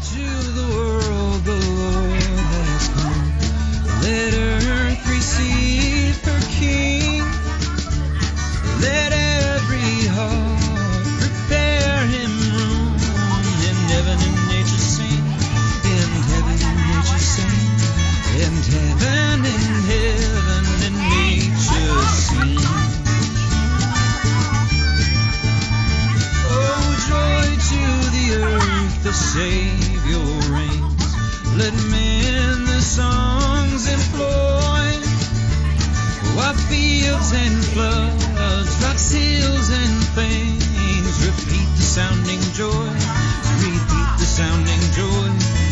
to the world, the Lord has come. Let earth receive her King. Let every heart prepare him room. In heaven and nature sing. In heaven and nature sing. In heaven and nature sing. Oh, joy to the earth, the Savior reigns. Let men the songs employ. While fields and floods, rocks, hills and plains repeat the sounding joy. Repeat the sounding joy.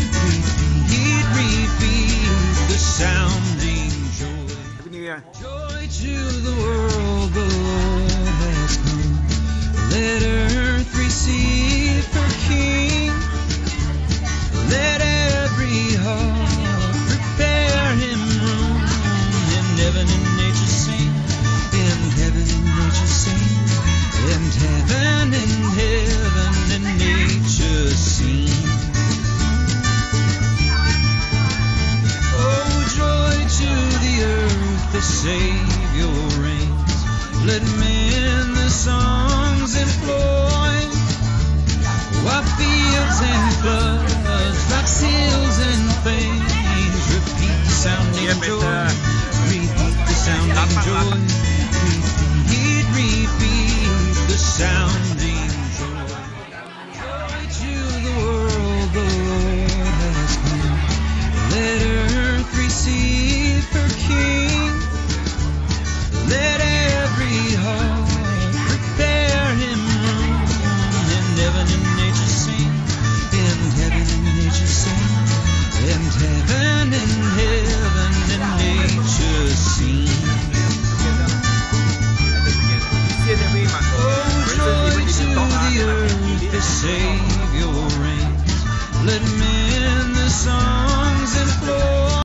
Repeat the sounding joy. Happy New Year. Joy to the world, the Lord has come. Let earth receive her King. Let every heart prepare him room. In heaven and nature sing. In heaven and nature sing. In heaven and nature sing. Oh, joy to the earth, the Savior reigns. Let men the songs employ. While fields and floods, rocks, hills and plains repeat the sounding joy. Repeat the sounding joy. Repeat the sounding joy. Joy to the world, the Lord has come. Let earth receive her King. Let every heart prepare him room. In heaven and nature sing. In heaven and nature sing. In heaven and nature sing. Oh, joy to the earth, the Savior reigns. Let men the song